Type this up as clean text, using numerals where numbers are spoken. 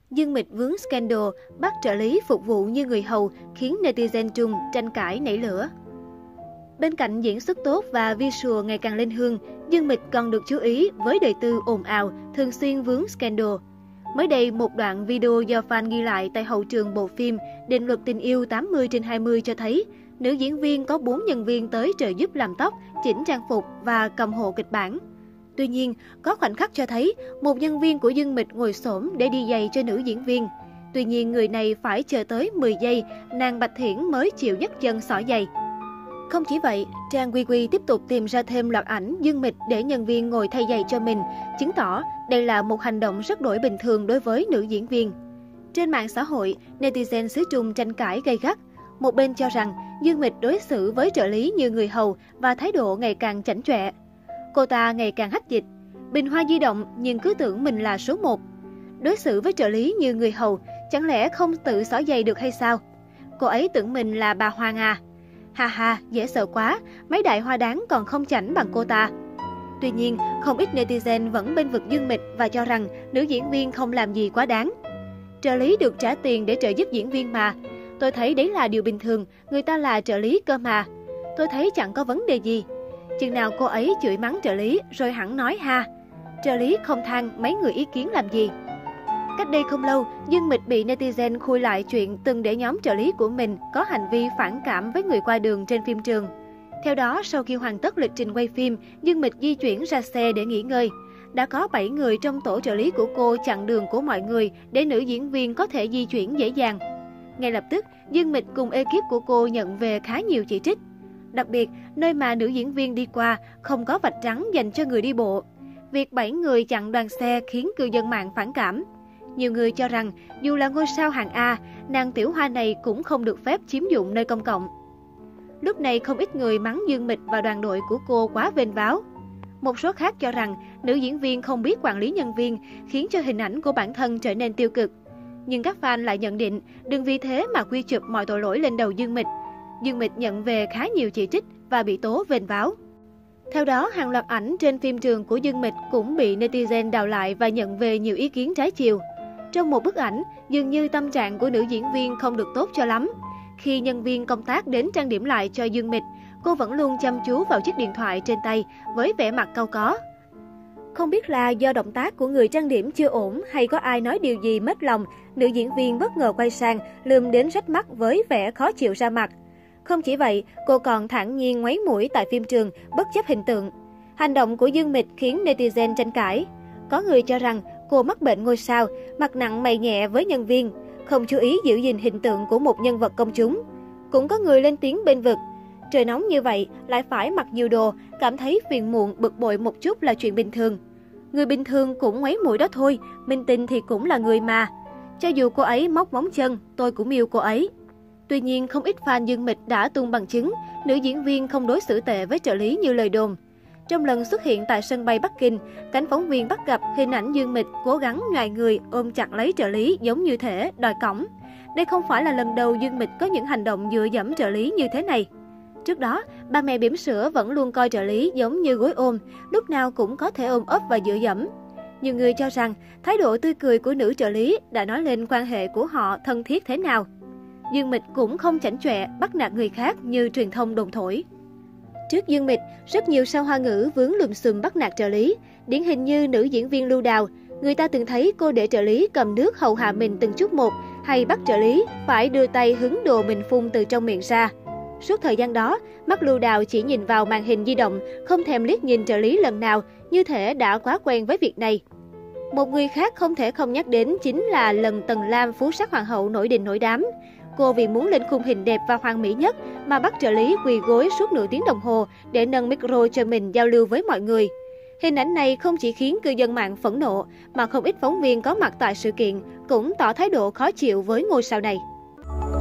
Dương Mịch vướng scandal, bắt trợ lý phục vụ như người hầu khiến netizen Trung tranh cãi nảy lửa. Bên cạnh diễn xuất tốt và visual ngày càng lên hương, Dương Mịch còn được chú ý với đời tư ồn ào, thường xuyên vướng scandal. Mới đây, một đoạn video do fan ghi lại tại hậu trường bộ phim Định luật tình yêu 80/20 cho thấy nữ diễn viên có 4 nhân viên tới trợ giúp làm tóc, chỉnh trang phục và cầm hộ kịch bản. Tuy nhiên, có khoảnh khắc cho thấy một nhân viên của Dương Mịch ngồi xổm để đi giày cho nữ diễn viên. Tuy nhiên, người này phải chờ tới 10 giây, nàng Bạch Thiển mới chịu nhấc chân xỏ giày. Không chỉ vậy, trang QQ tiếp tục tìm ra thêm loạt ảnh Dương Mịch để nhân viên ngồi thay giày cho mình, chứng tỏ đây là một hành động rất đổi bình thường đối với nữ diễn viên. Trên mạng xã hội, netizen xứ Trung tranh cãi gay gắt. Một bên cho rằng Dương Mịch đối xử với trợ lý như người hầu và thái độ ngày càng chảnh chọe. Cô ta ngày càng hách dịch, bình hoa di động nhưng cứ tưởng mình là số 1. Đối xử với trợ lý như người hầu, chẳng lẽ không tự xỏ giày được hay sao? Cô ấy tưởng mình là bà Hoàng à? Ha ha, dễ sợ quá, mấy đại hoa đáng còn không chảnh bằng cô ta. Tuy nhiên, không ít netizen vẫn bên vực Dương Mịch và cho rằng nữ diễn viên không làm gì quá đáng. Trợ lý được trả tiền để trợ giúp diễn viên mà. Tôi thấy đấy là điều bình thường, người ta là trợ lý cơ mà. Tôi thấy chẳng có vấn đề gì. Chừng nào cô ấy chửi mắng trợ lý rồi hẳn nói ha. Trợ lý không than mấy người ý kiến làm gì. Cách đây không lâu, Dương Mịch bị netizen khui lại chuyện từng để nhóm trợ lý của mình có hành vi phản cảm với người qua đường trên phim trường. Theo đó, sau khi hoàn tất lịch trình quay phim, Dương Mịch di chuyển ra xe để nghỉ ngơi. Đã có 7 người trong tổ trợ lý của cô chặn đường của mọi người để nữ diễn viên có thể di chuyển dễ dàng. Ngay lập tức, Dương Mịch cùng ekip của cô nhận về khá nhiều chỉ trích. Đặc biệt, nơi mà nữ diễn viên đi qua không có vạch trắng dành cho người đi bộ. Việc 7 người chặn đoàn xe khiến cư dân mạng phản cảm. Nhiều người cho rằng dù là ngôi sao hạng A, nàng tiểu hoa này cũng không được phép chiếm dụng nơi công cộng. Lúc này không ít người mắng Dương Mịch và đoàn đội của cô quá vênh váo. Một số khác cho rằng nữ diễn viên không biết quản lý nhân viên khiến cho hình ảnh của bản thân trở nên tiêu cực. Nhưng các fan lại nhận định đừng vì thế mà quy chụp mọi tội lỗi lên đầu Dương Mịch. Dương Mịch nhận về khá nhiều chỉ trích và bị tố vênh váo. Theo đó, hàng loạt ảnh trên phim trường của Dương Mịch cũng bị netizen đào lại và nhận về nhiều ý kiến trái chiều. Trong một bức ảnh, dường như tâm trạng của nữ diễn viên không được tốt cho lắm. Khi nhân viên công tác đến trang điểm lại cho Dương Mịch, cô vẫn luôn chăm chú vào chiếc điện thoại trên tay với vẻ mặt cau có. Không biết là do động tác của người trang điểm chưa ổn hay có ai nói điều gì mất lòng, nữ diễn viên bất ngờ quay sang, lườm đến rách mắt với vẻ khó chịu ra mặt. Không chỉ vậy, cô còn thản nhiên ngoáy mũi tại phim trường, bất chấp hình tượng. Hành động của Dương Mịch khiến netizen tranh cãi. Có người cho rằng cô mắc bệnh ngôi sao, mặt nặng mày nhẹ với nhân viên, không chú ý giữ gìn hình tượng của một nhân vật công chúng. Cũng có người lên tiếng bênh vực. Trời nóng như vậy, lại phải mặc nhiều đồ, cảm thấy phiền muộn bực bội một chút là chuyện bình thường. Người bình thường cũng ngoáy mũi đó thôi, minh tinh thì cũng là người mà. Cho dù cô ấy móc móng chân, tôi cũng yêu cô ấy. Tuy nhiên, không ít fan Dương Mịch đã tung bằng chứng, nữ diễn viên không đối xử tệ với trợ lý như lời đồn. Trong lần xuất hiện tại sân bay Bắc Kinh, cánh phóng viên bắt gặp hình ảnh Dương Mịch cố gắng nhoài người ôm chặt lấy trợ lý giống như thể đòi cõng. Đây không phải là lần đầu Dương Mịch có những hành động dựa dẫm trợ lý như thế này. Trước đó, bà mẹ bỉm sữa vẫn luôn coi trợ lý giống như gối ôm, lúc nào cũng có thể ôm ấp và dựa dẫm. Nhiều người cho rằng thái độ tươi cười của nữ trợ lý đã nói lên quan hệ của họ thân thiết thế nào. Dương Mịch cũng không chảnh chọe bắt nạt người khác như truyền thông đồn thổi. Trước Dương Mịch, rất nhiều sao Hoa ngữ vướng lùm xùm bắt nạt trợ lý, điển hình như nữ diễn viên Lưu Đào. Người ta từng thấy cô để trợ lý cầm nước hầu hạ mình từng chút một, hay bắt trợ lý phải đưa tay hứng đồ mình phun từ trong miệng ra. Suốt thời gian đó, mắt Lưu Đào chỉ nhìn vào màn hình di động, không thèm liếc nhìn trợ lý lần nào, như thể đã quá quen với việc này. Một người khác không thể không nhắc đến chính là lần Tần Lam phú sắc hoàng hậu nổi đình nổi đám. Cô vì muốn lên khung hình đẹp và hoàn mỹ nhất mà bắt trợ lý quỳ gối suốt nửa tiếng đồng hồ để nâng micro cho mình giao lưu với mọi người. Hình ảnh này không chỉ khiến cư dân mạng phẫn nộ, mà không ít phóng viên có mặt tại sự kiện cũng tỏ thái độ khó chịu với ngôi sao này.